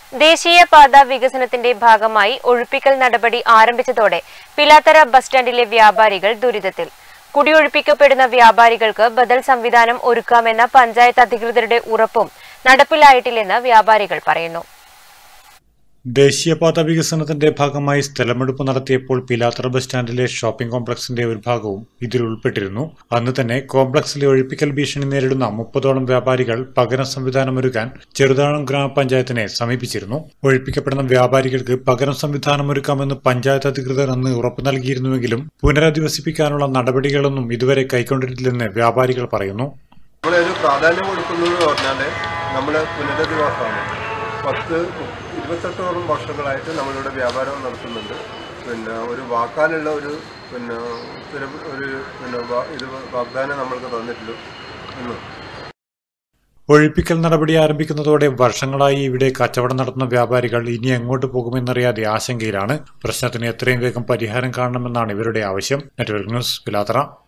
ദേശീയപാത വികസനത്തിന്റെ ഭാഗമായി ഒഴിപ്പിക്കൽ നടപടി ആരംഭിച്ചതോടെ പിലാത്തറ ബസ് സ്റ്റാൻഡിലെ വ്യാപാരികൾ ദുരിതത്തിൽ. കുടിയൊഴിപ്പിക്കപ്പെടുന്ന വ്യാപാരികൾക്ക് ബദൽ സംവിധാനം ഒരുക്കാമെന്ന പഞ്ചായത്ത് അധികൃതരുടെ ഉറപ്പും നടപ്പിലായിട്ടില്ലെന്ന് വ്യാപാരികൾ പറയുന്നു. ദേശീയപാത വികസനത്തിന്റെ ഭാഗമായി സ്ഥലമെടുപ്പ് നടത്തിയപ്പോൾ പിലാത്തറ ബസ് സ്റ്റാൻഡിലെ ഷോപ്പിംഗ് കോംപ്ലക്സിന്റെ ഒരു ഭാഗവും ഇതിൽ ഉൾപ്പെട്ടിരുന്നു. അന്ന് തന്നെ കോംപ്ലക്സിലെ ഒഴിപ്പിക്കൽ ഭീഷണി നേരിടുന്ന 30ഓളം വ്യാപാരികൾ പകരം സംവിധാനമൊരുക്കാൻ ചെറുതാഴം ഗ്രാമപഞ്ചായത്തിനെ സമീപിച്ചിരുന്നു. ഒഴിപ്പിക്കപ്പെടുന്ന വ്യാപാരികൾക്ക് പകരം സംവിധാനമൊരുക്കാമെന്ന് പഞ്ചായത്ത് അധികൃതർ അന്ന് ഉറപ്പു നൽകിയിരുന്നുവെങ്കിലും പുനരധിവസിപ്പിക്കാനുള്ള നടപടികളൊന്നും ഇതുവരെ കൈക്കൊണ്ടിട്ടില്ലെന്ന് വ്യാപാരികൾ പറയുന്നു. പ്രാധാന്യം കൊടുക്കുന്നത് പറഞ്ഞാൽ നമ്മുടെ പുനരധിവാസമാണ്. 28ഓളം വർഷങ്ങളായിട്ട് നമ്മളിവിടെ വ്യാപാരം നടത്തുന്നുണ്ട്. ഒരു വാക്കാനുള്ള ഒരു വാഗ്ദാനം നമ്മൾക്ക് തന്നിട്ടില്ല. ഒഴിപ്പിക്കൽ നടപടി ആരംഭിക്കുന്നതോടെ വർഷങ്ങളായി ഇവിടെ കച്ചവടം നടത്തുന്ന വ്യാപാരികൾ ഇനി എങ്ങോട്ട് പോകുമെന്നറിയാതെ ആശങ്കയിലാണ്. പ്രശ്നത്തിന് എത്രയും വേഗം പരിഹാരം കാണണമെന്നാണ് ഇവരുടെ ആവശ്യം. Network news, Pilathara.